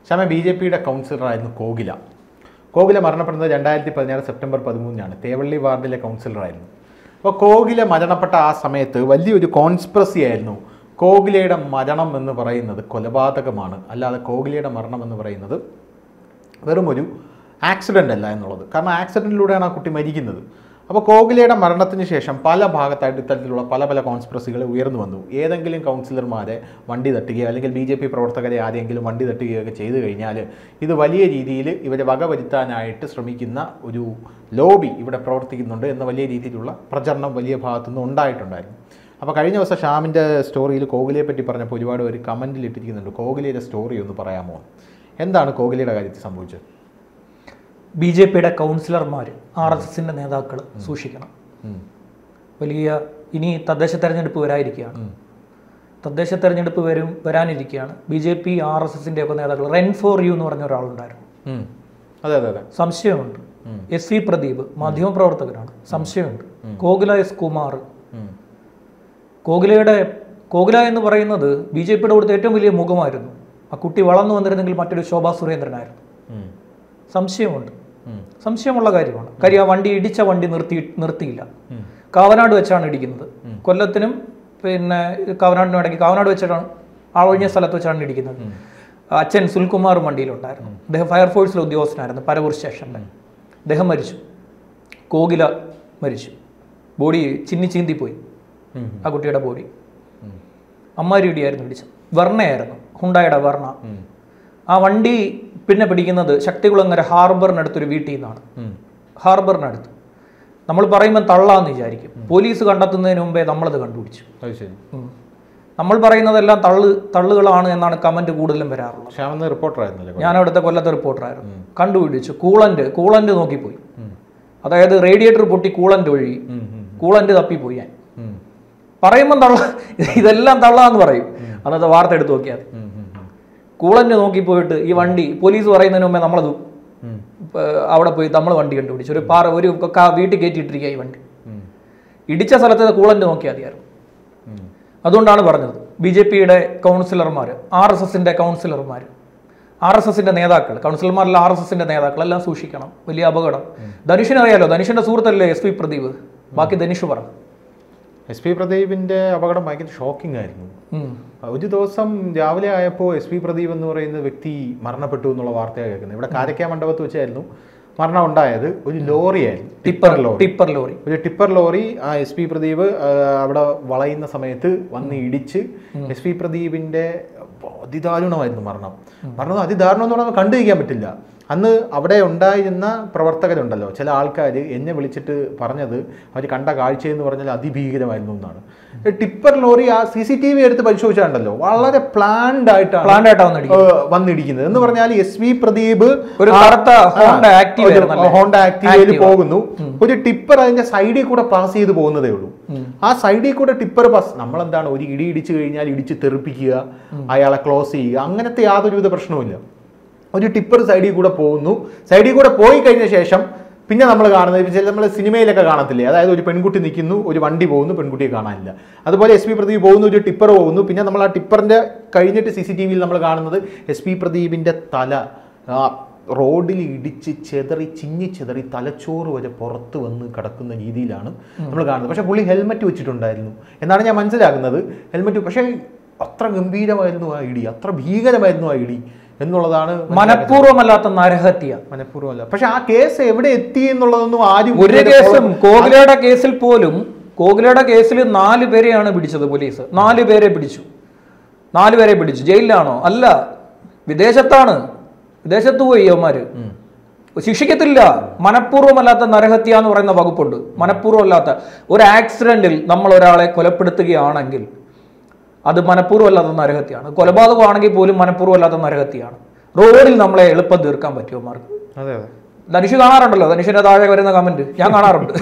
ക്ഷമ BJPയുടെ കൗൺസിലറായിരുന്നു കോകില മരണപ്പെടുന്നത് 2016 സെപ്റ്റംബർ 13 തേവള്ളി വാർഡിലെ കൗൺസിലറായിരുന്നു. അപ്പോൾ കോകില മരണപ്പെട്ട ആ സമയത്ത് വലിയൊരു കോൺസ്പിറസി ആയിരുന്നു. കോകിലയുടെ മരണം എന്ന് പറയുന്നത് കൊലപാതകമാണ്, അല്ലാതെ കോകിലയുടെ മരണം എന്ന് പറയുന്നത് വെറും ഒരു ആക്സിഡൻ്റ് അല്ല എന്നുള്ളത്. കാരണം ആക്സിഡൻറ്റിലൂടെയാണ് ആ കുട്ടി മരിക്കുന്നത്. അപ്പോൾ കോകിലയുടെ മരണത്തിന് ശേഷം പല ഭാഗത്തായിട്ട് ഇത്തരത്തിലുള്ള പല കോൺസ്പിറസികൾ ഉയർന്നു വന്നു. ഏതെങ്കിലും കൗൺസിലർമാരെ വണ്ടി തട്ടുകയോ അല്ലെങ്കിൽ BJP പ്രവർത്തകരെ ആരെങ്കിലും വണ്ടി തട്ടുകയൊക്കെ ചെയ്തു കഴിഞ്ഞാൽ ഇത് വലിയ രീതിയിൽ ഇവരെ വകവരുത്താനായിട്ട് ശ്രമിക്കുന്ന ഒരു ലോബി ഇവിടെ പ്രവർത്തിക്കുന്നുണ്ട് എന്ന വലിയ രീതിയിലുള്ള പ്രചരണം വലിയ ഭാഗത്തുനിന്ന് ഉണ്ടായിട്ടുണ്ടായിരുന്നു. അപ്പോൾ കഴിഞ്ഞ ദിവസം ഷാമിൻ്റെ സ്റ്റോറിയിൽ കോകിലയെ പറ്റി പറഞ്ഞപ്പോൾ ഒരുപാട് ഒരു കമൻറ്റിൽ ഇട്ടിരിക്കുന്നുണ്ട്, കോകിലയുടെ സ്റ്റോറി ഒന്ന് പറയാമോ? എന്താണ് കോകിലയുടെ കാര്യത്തിൽ സംഭവിച്ചത്? BJPയുടെ കൗൺസിലർമാർ, RSSന്റെ നേതാക്കൾ സൂക്ഷിക്കണം. വലിയ ഇനി തദ്ദേശ തെരഞ്ഞെടുപ്പ് വരാനിരിക്കുകയാണ്. തദ്ദേശ തെരഞ്ഞെടുപ്പ് വരാനിരിക്കുകയാണ്. BJP RSSന്റെ ഒക്കെ നേതാക്കൾ റൺ ഫോർ യു എന്ന് പറഞ്ഞ ഒരാളുണ്ടായിരുന്നു. അതെ, സംശയമുണ്ട്. SV പ്രദീപ് മാധ്യമപ്രവർത്തകനാണ്, സംശയമുണ്ട്. കോകില S കുമാർ, കോകില എന്ന് പറയുന്നത് BJPയുടെ കൊടുത്ത ഏറ്റവും വലിയ മുഖമായിരുന്നു. ആ കുട്ടി വളർന്നു വന്നിരുന്നെങ്കിൽ മറ്റൊരു ശോഭാ സുരേന്ദ്രനായിരുന്നു. സംശയമുള്ള കാര്യമാണ്. കാര്യം ആ ഇടിച്ച വണ്ടി നിർത്തിയില്ല. കാവനാട് വെച്ചാണ് ഇടിക്കുന്നത്. കൊല്ലത്തിനും പിന്നെ കാവനാടിനും ഇടയ്ക്ക് കാവനാട് വെച്ചിട്ടാണ്, ഒഴിഞ്ഞ സ്ഥലത്ത് വെച്ചാണ് ഇടിക്കുന്നത്. അച്ഛൻ സുൽകുമാർ വണ്ടിയിലുണ്ടായിരുന്നു. അദ്ദേഹം ഫയർഫോഴ്സിലെ ഉദ്യോഗസ്ഥനായിരുന്നു, പരവൂർ സ്റ്റേഷനിൽ. അദ്ദേഹം മരിച്ചു. കോകില മരിച്ചു. ബോഡി ചീന്തിപ്പോയി ആ കുട്ടിയുടെ ബോഡി. അമ്മാരി ഇടിയായിരുന്നു ഇടിച്ചത്. വെർണയായിരുന്നു, ഹുണ്ടായുടെ വെർണ. ആ വണ്ടി പിന്നെ പിടിക്കുന്നത് ശക്തികുളങ്ങര ഹാർബറിനടുത്തൊരു വീട്ടിൽ നിന്നാണ്. ഹാർബറിനടുത്ത് നമ്മൾ പറയുമ്പോൾ തള്ളാന്ന് വിചാരിക്കും. പോലീസ് കണ്ടെത്തുന്നതിന് മുമ്പേ നമ്മളത് കണ്ടുപിടിച്ചു. നമ്മൾ പറയുന്നതെല്ലാം തള്ളുകളാണ് എന്നാണ് കമന്റ് കൂടുതലും വരാറുള്ളത്. ഞാൻ അവിടുത്തെ കൊല്ലത്തെ റിപ്പോർട്ടറായിരുന്നു. കണ്ടുപിടിച്ചു. കൂളന്റ് നോക്കിപ്പോയി. അതായത് റേഡിയേറ്റർ പൊട്ടി കൂളന്റ് തപ്പിപ്പോയി. ഞാൻ പറയുമ്പോൾ ഇതെല്ലാം തള്ളാന്ന് പറയും. അന്നത്തെ വാർത്ത എടുത്ത് നോക്കിയാൽ കൂളന്റ് നോക്കിപ്പോയിട്ട് ഈ വണ്ടി പോലീസ് പറയുന്നതിന് മുമ്പേ നമ്മളത് അവിടെ പോയി നമ്മൾ വണ്ടി കണ്ടുപിടിച്ചു. ഒരു വീട്ടിൽ കയറ്റിയിട്ടിരിക്കുക ഈ വണ്ടി. ഇടിച്ച സ്ഥലത്ത് കൂളന്റ് നോക്കിയാൽ മതിയായിരുന്നു. അതുകൊണ്ടാണ് പറഞ്ഞത് BJPയുടെ കൗൺസിലർമാർ, RSSന്റെ കൗൺസിലർമാർ, RSSന്റെ നേതാക്കൾ, കൗൺസിലർമാരല്ല RSSന്റെ നേതാക്കൾ എല്ലാം സൂക്ഷിക്കണം. വലിയ അപകടം. ധനുഷിനറിയാലോ, ധനുഷിന്റെ സുഹൃത്തല്ലേ SV പ്രദീപ്. ബാക്കി ധനുഷ് പറഞ്ഞു. SP പ്രദീപിന്റെ അപകടം ഭയങ്കര ഷോക്കിംഗ് ആയിരുന്നു. ഒരു ദിവസം രാവിലെ ആയപ്പോൾ SP പ്രദീപ് എന്ന് പറയുന്ന വ്യക്തി മരണപ്പെട്ടു എന്നുള്ള വാർത്തയാണ് കേൾക്കുന്നത്. ഇവിടെ കാരക്ക മണ്ഡപത്ത് വെച്ചായിരുന്നു മരണം ഉണ്ടായത്. ഒരു ലോറിയായിരുന്നു, ഒരു ടിപ്പർ ലോറി. ആ SP പ്രദീപ് അവിടെ വളയുന്ന സമയത്ത് വന്ന് ഇടിച്ച് SP പ്രദീപിന്റെ അതിദാരുണമായിരുന്നു മരണം. അതിദാരുണം എന്ന് പറഞ്ഞാൽ കണ്ടിരിക്കാൻ പറ്റില്ല. അന്ന് അവിടെ ഉണ്ടായിരുന്ന പ്രവർത്തകരുണ്ടല്ലോ, ചില ആൾക്കാർ എന്നെ വിളിച്ചിട്ട് പറഞ്ഞത് അവർ കണ്ട കാഴ്ചയെന്ന് പറഞ്ഞാൽ അതിഭീകരമായിരുന്നു എന്നാണ്. ടിപ്പർ ലോറി ആ CCTV എടുത്ത് പരിശോധിച്ചാണ്ടല്ലോ വളരെ പ്ലാൻഡ് ആയിട്ടാണ് വന്നിടിക്കുന്നത്. എന്ന് പറഞ്ഞാൽ SV പ്രദീപ് ഹോണ്ട ആക്റ്റീവയിൽ പോകുന്നു. ഒരു ടിപ്പർ അതിന്റെ സൈഡിൽ കൂടെ പാസ് ചെയ്ത് പോകുന്നതേ ഉള്ളൂ. ആ സൈഡിൽ കൂടെ ടിപ്പർ പാസ്, നമ്മളെന്താണ് ഒരു ഇടിച്ചു കഴിഞ്ഞാൽ ഇടിച്ച് തെറിപ്പിക്കുക, അയാളെ ക്ലോസ് ചെയ്യുക, അങ്ങനത്തെ യാതൊരുവിധ പ്രശ്നവുമില്ല. ഒരു ടിപ്പർ സൈഡിൽ കൂടെ പോകുന്നു. സൈഡിൽ കൂടെ പോയി കഴിഞ്ഞ ശേഷം പിന്നെ നമ്മൾ കാണുന്നത് നമ്മൾ സിനിമയിലൊക്കെ കാണത്തില്ലേ, അതായത് ഒരു പെൺകുട്ടി നിൽക്കുന്നു, ഒരു വണ്ടി പോകുന്നു, പെൺകുട്ടിയെ കാണാനില്ല. അതുപോലെ SP പ്രദീപ് പോകുന്നു, ഒരു ടിപ്പർ പോകുന്നു. പിന്നെ നമ്മൾ ആ ടിപ്പറിന്റെ കഴിഞ്ഞിട്ട് CCTVയിൽ നമ്മൾ കാണുന്നത് SP പ്രദീപിന്റെ തല റോഡിൽ ഇടിച്ച് ചിന്നി തലച്ചോറ് വരെ പുറത്ത് വന്ന് കിടക്കുന്ന രീതിയിലാണ് നമ്മൾ കാണുന്നത്. പക്ഷെ പുള്ളി ഹെൽമെറ്റ് വെച്ചിട്ടുണ്ടായിരുന്നു എന്നാണ് ഞാൻ മനസ്സിലാക്കുന്നത്. ഹെൽമെറ്റ്, പക്ഷേ അത്ര ഗംഭീരമായിരുന്നു ആ ഇടി, അത്ര ഭീകരമായിരുന്നു ആ ഇടി എന്നുള്ളതാണ്. മനഃപൂർവ്വമല്ലാത്ത നരഹത്യ, മനഃപൂർവ്വമല്ല. പക്ഷെ ആ കേസ് എവിടെ എത്തി എന്നുള്ളതൊന്നും ആരും, ഒരു കേസും കോകിലയുടെ കേസിൽ പോലും, കോകിലയുടെ കേസിൽ 4 പേരെയാണ് പിടിച്ചത് പോലീസ്. 4 പേരെ പിടിച്ചു. ജയിലിലാണോ? അല്ല, വിദേശത്ത് പോയി അവന്മാര്. ശിക്ഷിക്കത്തില്ല. മനഃപൂർവ്വമല്ലാത്ത നരഹത്യ എന്ന് പറയുന്ന വകുപ്പുണ്ട്. മനഃപൂർവ്വമല്ലാത്ത ഒരു ആക്സിഡന്റിൽ നമ്മൾ ഒരാളെ കൊലപ്പെടുത്തുകയാണെങ്കിൽ അത് മനഃപൂർവ്വമല്ലാത്ത നരഹത്യയാണ്. കൊലപാതകമാണെങ്കിൽ പോലും മനഃപൂർവ്വമല്ലാത്ത നരഹത്യയാണ്. റോഡിൽ നമ്മളെ എളുപ്പം തീർക്കാൻ പറ്റുമോമാർക്ക്. ധനുഷ് കാണാറുണ്ടല്ലോ, ധനുഷിന്റെ താഴെ വരുന്ന കമന്റ് ഞാൻ കാണാറുണ്ട്.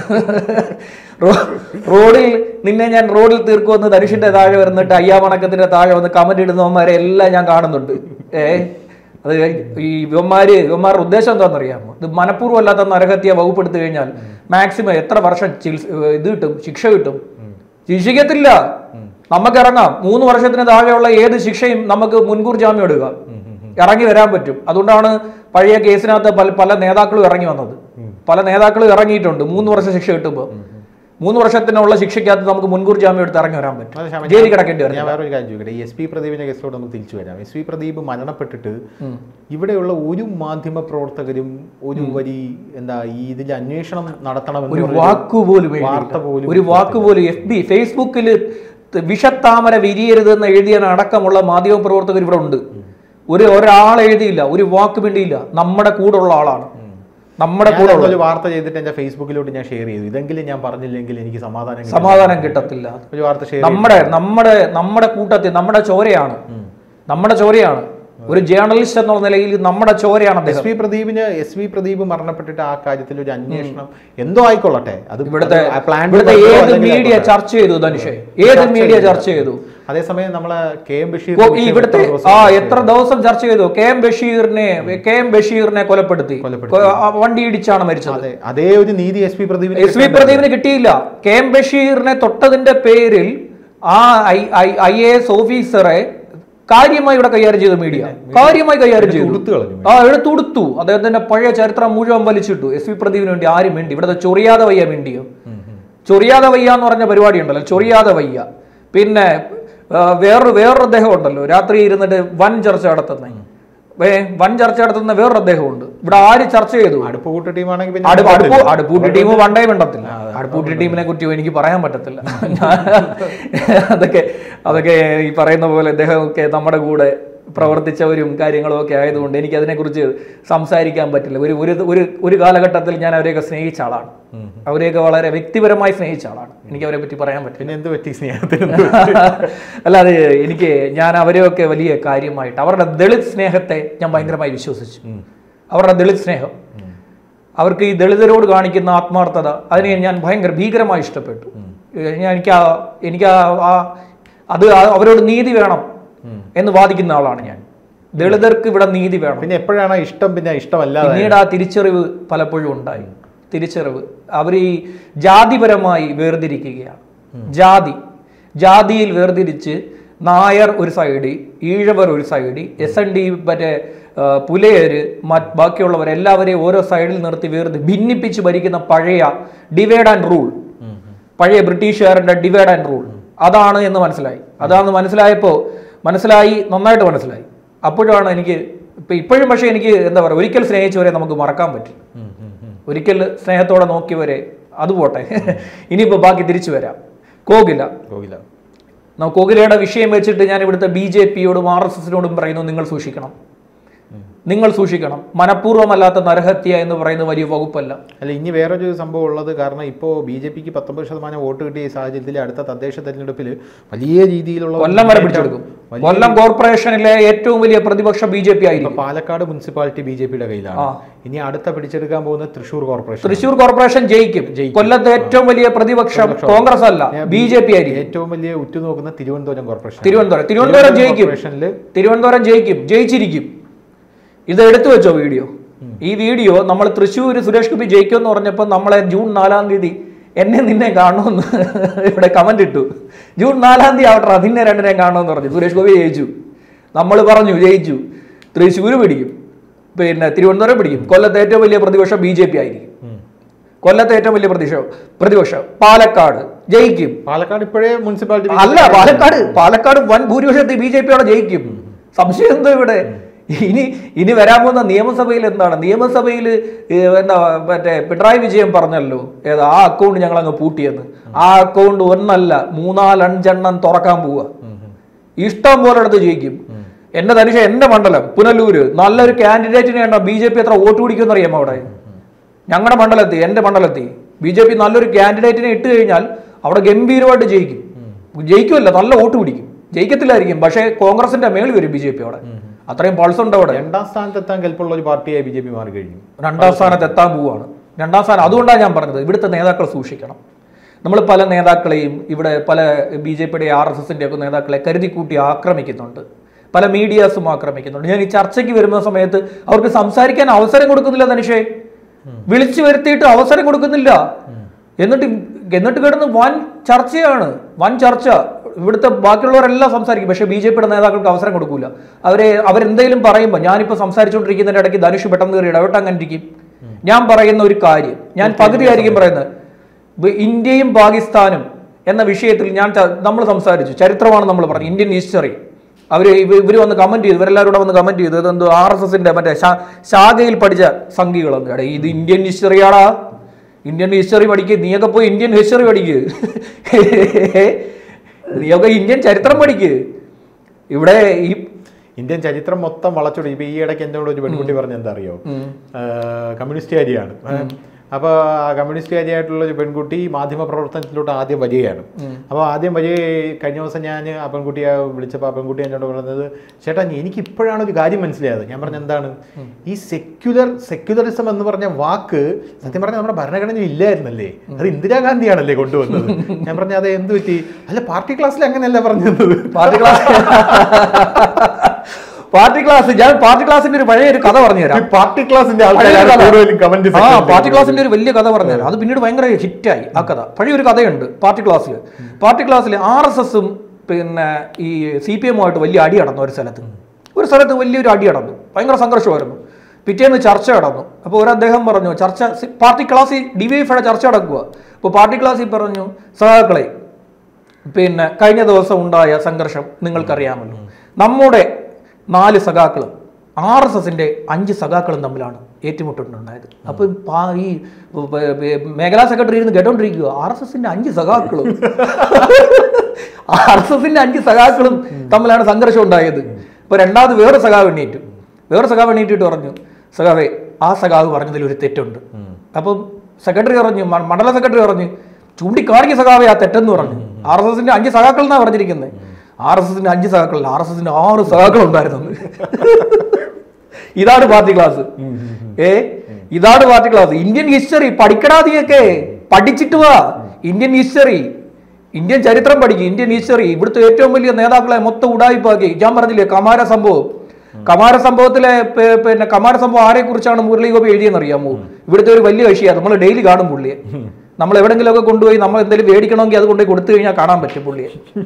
നിന്നെ ഞാൻ റോഡിൽ തീർക്കുമെന്ന് ധനുഷിന്റെ താഴെ വരുന്നിട്ട് അയ്യാമണക്കത്തിന്റെ താഴെ വന്ന് കമന്റ് ഇടുന്നവന്മാരെ എല്ലാം ഞാൻ കാണുന്നുണ്ട്. അത് ഈ ഇവന്മാരുടെ ഉദ്ദേശം എന്താണെന്നറിയാമോ? ഇത് മനഃപൂർവ്വമല്ലാത്ത നരഹത്യ വകുപ്പെടുത്തു കഴിഞ്ഞാൽ മാക്സിമം എത്ര വർഷം ശിക്ഷ കിട്ടും? ശിക്ഷിക്കത്തില്ല. നമുക്കിറങ്ങാം. 3 വർഷത്തിന് താഴെയുള്ള ഏത് ശിക്ഷയും നമുക്ക് മുൻകൂർ ജാമ്യം എടുക്കാം. ഇറങ്ങി വരാൻ പറ്റും. അതുകൊണ്ടാണ് പഴയ കേസിനകത്ത് പല നേതാക്കളും ഇറങ്ങി വന്നത്. പല നേതാക്കളും ഇറങ്ങിയിട്ടുണ്ട് 3 വർഷം ശിക്ഷ കിട്ടുമ്പോൾ. 3 വർഷത്തിനുള്ള ശിക്ഷയ്ക്കകത്ത് നമുക്ക് മുൻകൂർ ജാമ്യം എടുത്ത് ഇറങ്ങി വരാൻ പറ്റും, ജയിലിൽ കിടക്കേണ്ടി വരും. ഞാൻ വേറൊരു കാര്യം ചോദിക്കട്ടെ, ഈ SP പ്രദീപിന്റെ കേസിലോട്ട് നമുക്ക് തിരിച്ചു വരാം. SP പ്രദീപ് മരണപ്പെട്ടിട്ട് ഇവിടെയുള്ള ഒരു മാധ്യമ പ്രവർത്തകരും ഒരു വരി എന്താ ഇതിൽ അന്വേഷണം നടത്തണമെന്ന് ഒരു വാക്കുപോലും ഫേസ്ബുക്കിൽ വിഷത്താമര വിരിയരുതെന്ന് എഴുതിയ അടക്കമുള്ള മാധ്യമ പ്രവർത്തകർ ഇവിടെ ഉണ്ട്. ഒരാൾ എഴുതിയില്ല, ഒരു വാക്ക് വേണ്ടിയില്ല. നമ്മുടെ കൂടെ ഉള്ള ആളാണ്. നമ്മുടെ കൂടെ ഒരു വാർത്ത ചെയ്തിട്ട് എന്റെ ഫേസ്ബുക്കിലോട്ട് ഞാൻ ഷെയർ ചെയ്തു. ഇതെങ്കിലും ഞാൻ പറഞ്ഞില്ലെങ്കിൽ എനിക്ക് സമാധാനം കിട്ടത്തില്ല. ഒരു വാർത്ത ഷെയർ നമ്മുടെ കൂട്ടത്തിൽ നമ്മുടെ ചോരയാണ്. ഒരു ജേർണലിസ്റ്റ് എന്നുള്ള നിലയിൽ നമ്മുടെ ചോരയാണ്. SP പ്രദീപ് മരണപ്പെട്ടിട്ട് ആ കാര്യത്തിൽ ഒരു അന്വേഷണം എന്തോ ആയിക്കൊള്ളട്ടെ. അത് ഇവിടുത്തെ ഏത് മീഡിയ ചർച്ച ചെയ്തു ധനുഷേ? ഏത് മീഡിയ ചർച്ച ചെയ്തു? അതേസമയം നമ്മളെ KM ബഷീർ ഇവിടുത്തെ എത്ര ദിവസം ചർച്ച ചെയ്തു? KM ബഷീറിനെ കൊലപ്പെടുത്തി, വണ്ടി ഇടിച്ചാണ് മരിച്ചത്. അതേ ഒരു നീതി SP പ്രദീപിന് കിട്ടിയില്ല. KM ബഷീറിനെ തൊട്ടതിന്റെ പേരിൽ ആ IAS ഓഫീസറെ കാര്യമായി ഇവിടെ കൈകാര്യം ചെയ്തു. മീഡിയ കാര്യമായി കൈകാര്യം ചെയ്തു, എടുത്തുകൊടുത്തു. അദ്ദേഹത്തിന്റെ പഴയ ചരിത്രം മുഴുവൻ വലിച്ചിട്ടു. SP പ്രദീപിന് വേണ്ടി ആരും വേണ്ടി? ഇവിടുത്തെ ചൊറിയാതെ വയ്യ വേണ്ടിയോ? ചൊറിയാതെ വയ്യ എന്ന് പറഞ്ഞ പരിപാടി ഉണ്ടല്ലോ, ചൊറിയാതെ വയ്യ. പിന്നെ വേറൊരു അദ്ദേഹം ഉണ്ടല്ലോ, രാത്രി ഇരുന്നിട്ട് വൻ ചർച്ച നടത്തുന്ന വേറൊരു അദ്ദേഹമുണ്ട്. ഇവിടെ ആര് ചർച്ച ചെയ്തു? അടുപ്പൂട്ടി ടീം വണ്ടേ വേണ്ടത്തില്ല. അടുപ്പൂട്ടി ടീമിനെ കുറിച്ച് എനിക്ക് പറയാൻ പറ്റത്തില്ല. അതൊക്കെ ഈ പറയുന്ന പോലെ അദ്ദേഹമൊക്കെ നമ്മുടെ കൂടെ പ്രവർത്തിച്ചവരും കാര്യങ്ങളും ഒക്കെ ആയതുകൊണ്ട് എനിക്ക് അതിനെക്കുറിച്ച് സംസാരിക്കാൻ പറ്റില്ല. ഒരു കാലഘട്ടത്തിൽ ഞാൻ അവരെയൊക്കെ സ്നേഹിച്ച ആളാണ്. അവരെയൊക്കെ വളരെ വ്യക്തിപരമായി സ്നേഹിച്ച ആളാണ്. എനിക്ക് അവരെ പറ്റി പറയാൻ പറ്റില്ല. അല്ലാതെ ഞാൻ അവരെയൊക്കെ വലിയ കാര്യമായിട്ട് അവരുടെ ദളിത് സ്നേഹത്തെ ഞാൻ ഭയങ്കരമായി വിശ്വസിച്ചു. അവരുടെ ദളിത് സ്നേഹം, അവർക്ക് ഈ ദളിതരോട് കാണിക്കുന്ന ആത്മാർത്ഥത, അതിനെ ഞാൻ ഭീകരമായി ഇഷ്ടപ്പെട്ടു. എനിക്ക് അത് അവരോട് നീതി വേണം എന്ന് വാദിക്കുന്ന ആളാണ് ഞാൻ. ദളിതർക്ക് ഇവിടെ നീതി വേണം. പിന്നെ എപ്പോഴാണ് ഇഷ്ടം, പിന്നെ ഇഷ്ടമല്ല. പിന്നീട് ആ തിരിച്ചറിവ് പലപ്പോഴും ഉണ്ടായി. അവർ ഈ ജാതിപരമായി വേർതിരിക്കുകയാണ്. ജാതിയിൽ വേർതിരിച്ച് നായർ ഒരു സൈഡിൽ, ഈഴവർ ഒരു സൈഡിൽ, SND മറ്റേ പുലയര്, ബാക്കിയുള്ളവരെല്ലാവരെയും ഓരോ സൈഡിൽ നിർത്തി ഭിന്നിപ്പിച്ച് ഭരിക്കുന്ന പഴയ ഡിവൈഡ് ആൻഡ് റൂൾ, പഴയ ബ്രിട്ടീഷുകാരുടെ ഡിവൈഡ് ആൻഡ് റൂൾ അതാണ് എന്ന് മനസ്സിലായി. നന്നായിട്ട് മനസ്സിലായി. അപ്പോഴാണ് എനിക്ക് ഇപ്പോഴും പക്ഷേ എനിക്ക് എന്താ പറയുക, ഒരിക്കൽ സ്നേഹിച്ചവരെ നമുക്ക് മറക്കാൻ പറ്റും. ഒരിക്കൽ സ്നേഹത്തോടെ നോക്കിയവരെ അത് പോട്ടെ. ഇനിയിപ്പോൾ ബാക്കി തിരിച്ചു വരാം. കോകിലയുടെ വിഷയം വെച്ചിട്ട് ഞാൻ ഇവിടുത്തെ BJPയോടും RSSനോടും പറയുന്നു, നിങ്ങൾ സൂക്ഷിക്കണം. മനഃപൂർവ്വമല്ലാത്ത നരഹത്യ എന്ന് പറയുന്ന വലിയ വകുപ്പല്ല. ഇനി വേറൊരു സംഭവം ഉള്ളത്, കാരണം ഇപ്പോൾ BJPക്ക് 19% വോട്ട് കിട്ടിയ സാഹചര്യത്തിൽ അടുത്ത തദ്ദേശ തെരഞ്ഞെടുപ്പിൽ വലിയ രീതിയിലുള്ള കൊല്ലം വരെ പിടിച്ചെടുക്കും. കൊല്ലം കോർപ്പറേഷനിലെ ഏറ്റവും വലിയ പ്രതിപക്ഷ BJP ആയിരിക്കും. പാലക്കാട് മുനിസിപ്പാലിറ്റി BJPയുടെ കയ്യിലാണ്. ഇനി അടുത്ത പിടിച്ചെടുക്കാൻ പോകുന്ന തൃശ്ശൂർ കോർപ്പറേഷൻ ജയിക്കും. കൊല്ലത്തെ ഏറ്റവും വലിയ പ്രതിപക്ഷം കോൺഗ്രസ് അല്ല, BJP ആയിരിക്കും. ഏറ്റവും വലിയ ഉറ്റുനോക്കുന്ന തിരുവനന്തപുരം കോർപ്പറേഷൻ ജയിച്ചിരിക്കും. ഇത് എടുത്തു വെച്ചോ വീഡിയോ. ഈ വീഡിയോ നമ്മൾ തൃശ്ശൂർ സുരേഷ് ഗോപി ജയിക്കുമെന്ന് പറഞ്ഞപ്പോൾ നമ്മളെ ജൂൺ 4-ാം തീയതി നിന്നെ കാണുമെന്ന് ഇവിടെ കമന്റ് ഇട്ടു. ജൂൺ 4-ാം തീയതി ആവട്ടെ, നിന്നെ 2-നെ കാണുമെന്ന് പറഞ്ഞു. സുരേഷ് ഗോപി ജയിച്ചു, നമ്മൾ പറഞ്ഞു ജയിച്ചു. തൃശ്ശൂർ പിടിക്കും, പിന്നെ തിരുവനന്തപുരം പിടിക്കും. കൊല്ലത്തെ ഏറ്റവും വലിയ പ്രതിപക്ഷം BJP ആയിരിക്കും. കൊല്ലത്തെ ഏറ്റവും വലിയ പ്രതിപക്ഷം പാലക്കാട് ജയിക്കും. പാലക്കാട് ഇപ്പോഴേ മുനിസിപ്പാലിറ്റി അല്ല, പാലക്കാട് വൻ ഭൂരിപക്ഷത്തിൽ BJP അവിടെ ജയിക്കും. സംശയം എന്തോ ഇവിടെ? ഇനി വരാൻ പോകുന്ന നിയമസഭയിൽ എന്താണ്? നിയമസഭയിൽ മറ്റേ പിണറായി വിജയൻ പറഞ്ഞല്ലോ, ആ അക്കൗണ്ട് ഞങ്ങൾ അങ്ങ് പൂട്ടിയെന്ന്. ആ അക്കൗണ്ട് ഒന്നല്ല 3-4-5 തുറക്കാൻ പോവുക. ഇഷ്ടം പോലെ അടുത്ത് ജയിക്കും. എന്റെ ധനുഷ, എന്റെ മണ്ഡലം പുനലൂര് നല്ലൊരു കാൻഡിഡേറ്റിനെയാണ് BJP എത്ര വോട്ട് പിടിക്കുമെന്ന് അറിയാമോ? അവിടെ ഞങ്ങളുടെ മണ്ഡലത്തിൽ, എന്റെ മണ്ഡലത്തിൽ BJP നല്ലൊരു കാൻഡിഡേറ്റിനെ ഇട്ട് കഴിഞ്ഞാൽ അവിടെ ഗംഭീരമായിട്ട് ജയിക്കുമല്ല, നല്ല വോട്ട് പിടിക്കും. ജയിക്കത്തില്ലായിരിക്കും, പക്ഷേ കോൺഗ്രസിന്റെ മേളിൽ വരും BJP. അവിടെ അത്രയും പൾസ് ഉണ്ട്. അവിടെ 2ാം സ്ഥാനത്ത് എത്താൻ കെൽപ്പുള്ള ഒരു പാർട്ടിയായി BJP മാറി കഴിഞ്ഞു. 2ാം സ്ഥാനത്ത് എത്താൻ പോവുകയാണ്. 2ാം സ്ഥാനം. അതുകൊണ്ടാണ് ഞാൻ പറഞ്ഞത്, ഇവിടുത്തെ നേതാക്കൾ സൂക്ഷിക്കണം. നമ്മൾ പല നേതാക്കളെയും ഇവിടെ പല BJPയുടെ RSSന്റെ ഒക്കെ നേതാക്കളെ കരുതിക്കൂട്ടി ആക്രമിക്കുന്നുണ്ട്. പല മീഡിയാസും ആക്രമിക്കുന്നുണ്ട്. ഞാൻ ഈ ചർച്ചയ്ക്ക് വരുന്ന സമയത്ത് അവർക്ക് സംസാരിക്കാൻ അവസരം കൊടുക്കുന്നില്ല. ധനുഷേ, വിളിച്ചു വരുത്തിയിട്ട് അവസരം കൊടുക്കുന്നില്ല. എന്നിട്ട് കിടന്ന് വൻ ചർച്ചയാണ്. ഇവിടുത്തെ ബാക്കിയുള്ളവരെല്ലാം സംസാരിക്കും, പക്ഷേ BJP-യുടെ നേതാക്കൾക്ക് അവസരം കൊടുക്കൂല. അവരെന്തെങ്കിലും പറയുമ്പോൾ, ഞാനിപ്പോൾ സംസാരിച്ചുകൊണ്ടിരിക്കുന്നതിൻ്റെ ഇടയ്ക്ക് ധനുഷ് പെട്ടെന്ന് കയറി ഇടപെട്ട് അങ്ങനെ ഇരിക്കും. ഞാൻ പറയുന്ന ഒരു കാര്യം ഞാൻ പകുതിയായിരിക്കും പറയുന്നത്. ഇന്ത്യയും പാകിസ്ഥാനും എന്ന വിഷയത്തിൽ നമ്മൾ സംസാരിച്ചു, ചരിത്രമാണ് നമ്മൾ പറഞ്ഞു, ഇന്ത്യൻ ഹിസ്റ്ററി. ഇവർ വന്ന് കമന്റ് ചെയ്തു, ഇവരെല്ലാവരും കൂടെ വന്ന് കമന്റ് ചെയ്തു, ഇതെന്തോ RSSന്റെ മറ്റേ ശാഖയിൽ പഠിച്ച സംഘികളൊന്നും. ഇത് ഇന്ത്യൻ ഹിസ്റ്ററിയാടാ, ഇന്ത്യൻ ഹിസ്റ്ററി പഠിക്കുക. നീയൊക്കെ പോയി ഇന്ത്യൻ ഹിസ്റ്ററി പഠിക്കുക, നീയൊക്കെ ഇന്ത്യൻ ചരിത്രം പഠിക്കുക. ഇവിടെ ഈ ഇന്ത്യൻ ചരിത്രം മൊത്തം വളച്ചൊടി. ഇപ്പൊ ഈ ഇടയ്ക്ക് എന്നോട് ഒരു പെൺകുട്ടി പറഞ്ഞ എന്താ അറിയോ, കമ്മ്യൂണിസ്റ്റുകാരിയാണ്. അപ്പോൾ ആ കമ്മ്യൂണിസ്റ്റുകാരിയായിട്ടുള്ള ഒരു പെൺകുട്ടി മാധ്യമ പ്രവർത്തനത്തിലോട്ട് ആദ്യം വരികയാണ്. അപ്പോൾ ആദ്യം വരിക കഴിഞ്ഞ ദിവസം ഞാൻ ആ പെൺകുട്ടിയെ വിളിച്ചപ്പോൾ ആ പെൺകുട്ടി എന്നോട് പറഞ്ഞത്, ചേട്ടാ എനിക്ക് ഇപ്പോഴാണ് ഒരു കാര്യം മനസ്സിലായത്. ഞാൻ പറഞ്ഞ എന്താണ്, ഈ സെക്യുലറിസം എന്ന് പറഞ്ഞ വാക്ക് സത്യം പറഞ്ഞാൽ നമ്മുടെ ഭരണഘടനയിൽ ഇല്ലായിരുന്നല്ലേ, അത് ഇന്ദിരാഗാന്ധിയാണല്ലേ കൊണ്ടുവന്നത്. ഞാൻ പറഞ്ഞ അത് എന്ത് പറ്റി, അല്ല പാർട്ടി ക്ലാസ്സിൽ അങ്ങനെയല്ല പറഞ്ഞത്. പാർട്ടി ക്ലാസിന്റെ ഒരു പഴയ ഒരു കഥ പറഞ്ഞുതരാം. പാർട്ടി ക്ലാസിന്റെ പാർട്ടി ക്ലാസിന്റെ ഒരു വലിയ കഥ പറഞ്ഞുതരാം. അത് പിന്നീട് ഭയങ്കര ഹിറ്റായി ആ കഥ. പഴയൊരു കഥയുണ്ട് പാർട്ടി ക്ലാസ്സിൽ RSSും പിന്നെ ഈ CPM-ഉമായിട്ട് വലിയ അടി നടന്നു. ഒരു സ്ഥലത്ത് വലിയൊരു അടി നടന്നു, ഭയങ്കര സംഘർഷമായിരുന്നു. പിറ്റേന്ന് ചർച്ച നടന്നു. അപ്പോൾ അദ്ദേഹം പറഞ്ഞു, പാർട്ടി ക്ലാസ്സിൽ DYFIയുടെ ചർച്ച നടക്കുക. അപ്പോൾ പാർട്ടി ക്ലാസ്സിൽ പറഞ്ഞു, സഖാക്കളെ, പിന്നെ കഴിഞ്ഞ ദിവസം ഉണ്ടായ സംഘർഷം നിങ്ങൾക്കറിയാമല്ലോ. നമ്മുടെ 4 സഖാക്കളും RSSന്റെ 5 സഖാക്കളും തമ്മിലാണ് ഏറ്റുമുട്ടുണ്ടായത്. അപ്പം ഈ മേഖലാ സെക്രട്ടറി ഇരുന്ന് കേട്ടോണ്ടിരിക്കുക, RSSന്റെ 5 സഖാക്കളും തമ്മിലാണ് സംഘർഷം ഉണ്ടായത്. ഇപ്പൊ രണ്ടാമത് വേറെ സഖാവ് എണ്ണീറ്റിട്ട് പറഞ്ഞു, സഖാവേ ആ സഖാവ് പറഞ്ഞതിൽ ഒരു തെറ്റുണ്ട്. അപ്പം സെക്രട്ടറി പറഞ്ഞു, മണ്ഡല സെക്രട്ടറി പറഞ്ഞു, ചൂണ്ടിക്കാണിക്ക സഖാവേ ആ തെറ്റെന്ന് പറഞ്ഞു. RSSന്റെ 5 സഖാക്കൾ എന്നാണ് പറഞ്ഞിരിക്കുന്നത്. RSSന്റെ 5 സഖാക്കളല്ല, RSSന്റെ 6 സഖാക്കൾ ഉണ്ടായിരുന്നു. ഇതാണ് പാർട്ടി ക്ലാസ്. ഇതാണ് പാർട്ടി ക്ലാസ്. ഇന്ത്യൻ ഹിസ്റ്ററി പഠിക്കടാതിയൊക്കെ, പഠിച്ചിട്ട് വാ. ഇന്ത്യൻ ഹിസ്റ്ററി, ഇന്ത്യൻ ചരിത്രം പഠിക്കും, ഇന്ത്യൻ ഹിസ്റ്ററി. ഇവിടുത്തെ ഏറ്റവും വലിയ നേതാക്കളെ മൊത്തം ഉടായിപ്പാക്കി. ഞാൻ പറഞ്ഞില്ലേ കമാര സംഭവത്തിലെ പിന്നെ കമാര സംഭവം ആരെ കുറിച്ചാണ് മുരളി ഗോപി എഴുതിയെന്നറിയാമോ? ഇവിടുത്തെ ഒരു വലിയ കക്ഷിയാണ്. നമ്മൾ ഡെയിലി കാണും പുള്ളിയെ. നമ്മൾ എവിടെങ്കിലുമൊക്കെ കൊണ്ടുപോയി നമ്മൾ എന്തെങ്കിലും മേടിക്കണമെങ്കിൽ അത് കൊണ്ടുപോയി കൊടുത്തു കഴിഞ്ഞാൽ കാണാൻ പറ്റും പുള്ളിയെ.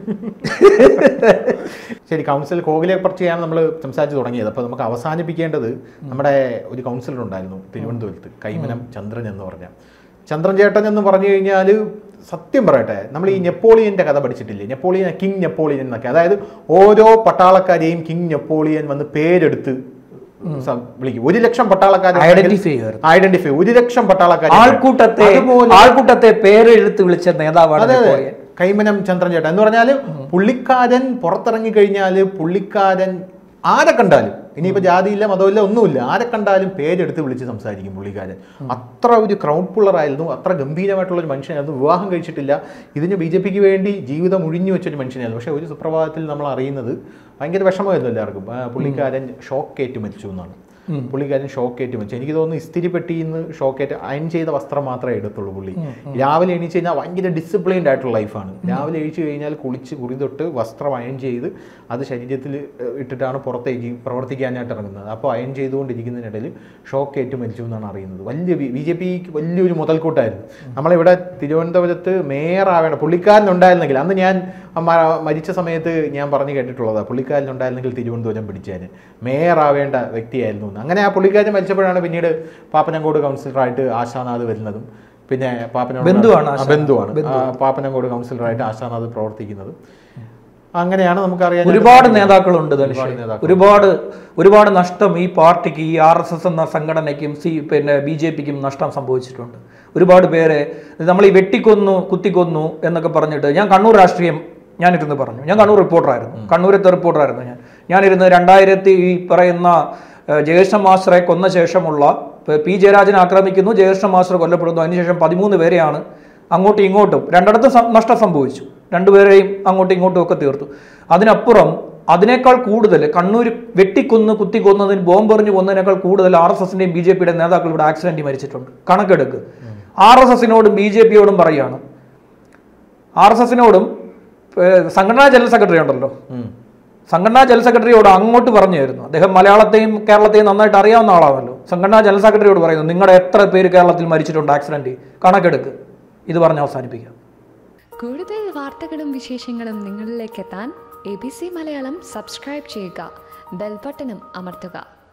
ശരി, കൗൺസിൽ കോകിലയെ പറ്റിയാണ് നമ്മൾ സംസാരിച്ച് തുടങ്ങിയത്. അപ്പോൾ നമുക്ക് അവസാനിപ്പിക്കേണ്ടത്, നമ്മുടെ ഒരു കൗൺസിലർ ഉണ്ടായിരുന്നു തിരുവനന്തപുരത്ത്, കൈമനം ചന്ദ്രൻ എന്ന് പറഞ്ഞ ചന്ദ്രൻ ചേട്ടൻ എന്ന് പറഞ്ഞു കഴിഞ്ഞാൽ സത്യം പറയട്ടെ, നമ്മൾ ഈ നെപ്പോളിയൻ്റെ കഥ പഠിച്ചിട്ടില്ലേ, കിങ് നെപ്പോളിയൻ എന്നൊക്കെ. അതായത് ഓരോ പട്ടാളക്കാരെയും കിങ് നെപ്പോളിയൻ വന്ന് പേരെടുത്ത് വിളിക്കും. 1,00,000 പട്ടാളക്കാരെ ഐഡന്റിഫൈ, 1,00,000 പട്ടാളക്കാരെ ആൾക്കൂട്ടത്തെ പേരെടുത്ത് വിളിച്ച നേതാവാണ് കൈമനം ചന്ദ്രൻ ചേട്ടൻ എന്ന് പറഞ്ഞാൽ. പുള്ളിക്കാരൻ പുറത്തിറങ്ങി കഴിഞ്ഞാൽ പുള്ളിക്കാരൻ ആരെ കണ്ടാലും, ഇനിയിപ്പോൾ ജാതിയില്ല മതമില്ല ഒന്നുമില്ല, ആരെ കണ്ടാലും പേരെടുത്ത് വിളിച്ച് സംസാരിക്കും പുള്ളിക്കാരൻ. അത്ര ഒരു ക്രൗഡ് പുള്ളറായിരുന്നു, അത്ര ഗംഭീരമായിട്ടുള്ളൊരു മനുഷ്യനായിരുന്നു. വിവാഹം കഴിച്ചിട്ടില്ല, ഇതിന് BJPക്ക് വേണ്ടി ജീവിതം ഒഴിഞ്ഞു വെച്ചൊരു മനുഷ്യനായിരുന്നു. പക്ഷേ ഒരു സുപ്രഭാതത്തിൽ നമ്മൾ അറിയുന്നത് ഭയങ്കര വിഷമമായിരുന്നു എല്ലാവർക്കും. പുള്ളിക്കാരൻ ഷോക്കേറ്റ് മരിച്ചു എന്നാണ്. എനിക്ക് തോന്നുന്നു ഇസ്തിരിപ്പെട്ടിയിൽ നിന്ന് ഷോക്കേറ്റ് അയൺ ചെയ്ത വസ്ത്രം മാത്രമേ എടുത്തുള്ളൂ പുള്ളി. രാവിലെ എണീച്ച് കഴിഞ്ഞാൽ ഭയങ്കര ഡിസിപ്ലിൻഡ് ആയിട്ടുള്ള ലൈഫാണ്. രാവിലെ എണീച്ച് കഴിഞ്ഞാൽ കുളിച്ച് കുറി തൊട്ട് വസ്ത്രം അയൺ ചെയ്ത് അത് ശരീരത്തിൽ ഇട്ടിട്ടാണ് പുറത്തേക്ക് പ്രവർത്തിക്കാനായിട്ട് ഇറങ്ങുന്നത്. അപ്പോൾ അയൺ ചെയ്തുകൊണ്ടിരിക്കുന്നതിനിടയിൽ ഷോക്കേറ്റ് മരിച്ചു എന്നാണ് അറിയുന്നത്. BJPക്ക് വലിയൊരു മുതൽക്കൂട്ടായിരുന്നു. നമ്മളിവിടെ തിരുവനന്തപുരത്ത് മേയറാവേണ്ട പുള്ളിക്കാരനുണ്ടായിരുന്നെങ്കിൽ, അന്ന് ഞാൻ മരിച്ച സമയത്ത് ഞാൻ പറഞ്ഞു കേട്ടിട്ടുള്ളതാണ്, പുള്ളിക്കാരനുണ്ടായിരുന്നെങ്കിൽ തിരുവനന്തപുരം പിടിച്ചേന്, മേയറാവേണ്ട വ്യക്തിയായിരുന്നു. അങ്ങനെ ആ പുള്ളിക്കാരൻ മരിച്ചപ്പോഴാണ് പിന്നീട് പാപ്പനംകോട് കൗൺസിലറായിട്ട് ആശാനാഥ് വരുന്നതും, പിന്നെ ബന്ധുവാണ് പാപ്പനംകോട് കൗൺസിലറായിട്ട് ആശാനാഥ് പ്രവർത്തിക്കുന്നതും. അങ്ങനെയാണ് നമുക്കറിയാം. ഒരുപാട് നേതാക്കളുണ്ട്, ഒരുപാട് നഷ്ടം ഈ പാർട്ടിക്ക്, ഈ RSS എന്ന സംഘടനയ്ക്കും പിന്നെ BJPക്കും നഷ്ടം സംഭവിച്ചിട്ടുണ്ട്. ഒരുപാട് പേരെ നമ്മൾ ഈ വെട്ടിക്കൊന്നു കുത്തിക്കൊന്നു എന്നൊക്കെ പറഞ്ഞിട്ട്, ഞാൻ കണ്ണൂർ രാഷ്ട്രീയം ഞാനിരുന്ന് പറഞ്ഞു. ഞാൻ കണ്ണൂർ റിപ്പോർട്ടറായിരുന്നു. ഞാനിരുന്ന് 2000 ഈ പറയുന്ന ജയകൃഷ്ണ മാസ്റ്ററെ കൊന്ന ശേഷമുള്ള P. ജയരാജനെ ആക്രമിക്കുന്നു, ജയകൃഷ്ണ മാസ്റ്റർ കൊല്ലപ്പെടുന്നു. അതിനുശേഷം 13 പേരെയാണ് അങ്ങോട്ടും ഇങ്ങോട്ടും, രണ്ടിടത്തും നഷ്ടം സംഭവിച്ചു. 2 പേരെയും അങ്ങോട്ടും ഇങ്ങോട്ടും ഒക്കെ തീർത്തു. അതിനപ്പുറം അതിനേക്കാൾ കൂടുതൽ കണ്ണൂർ വെട്ടിക്കൊന്ന് കുത്തിക്കൊന്നതിന്, ബോംബെറിഞ്ഞ് കൊന്നതിനേക്കാൾ കൂടുതൽ RSSന്റെയും BJPയുടെയും നേതാക്കൾ ഇവിടെ ആക്സിഡന്റ് മരിച്ചിട്ടുണ്ട്. കണക്കെടുക്ക്. RSSനോടും BJPയോടും പറയുകയാണ്, RSSനോടും സംഘടനാ ജനറൽ സെക്രട്ടറി ഉണ്ടല്ലോ, സംഘടനാ ജനറൽ സെക്രട്ടറിയോട് അങ്ങോട്ട് പറഞ്ഞായിരുന്നു. അദ്ദേഹം മലയാളത്തെയും കേരളത്തെയും നന്നായിട്ട് അറിയാവുന്ന ആളാണല്ലോ. സംഘടനാ ജനറൽ സെക്രട്ടറിയോട് പറയുന്നു, നിങ്ങളുടെ എത്ര പേര് കേരളത്തിൽ മരിച്ചിട്ടുണ്ട് ആക്സിഡന്റ്, കണക്കെടുക്ക്. ഇത് പറഞ്ഞ് അവസാനിപ്പിക്കാം. കൂടുതൽ വാർത്തകളും വിശേഷങ്ങളും നിങ്ങളിലേക്ക് എത്താൻ ABC മലയാളം സബ്സ്ക്രൈബ് ചെയ്യുക, ബെൽ ബട്ടണും അമർത്തുക.